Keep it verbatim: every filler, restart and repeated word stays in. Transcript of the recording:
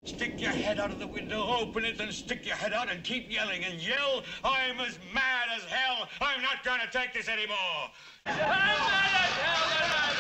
Stick your head out of the window, open it, and stick your head out and keep yelling and yell. I'm as mad as hell. I'm not gonna take this anymore. I'm mad as hell.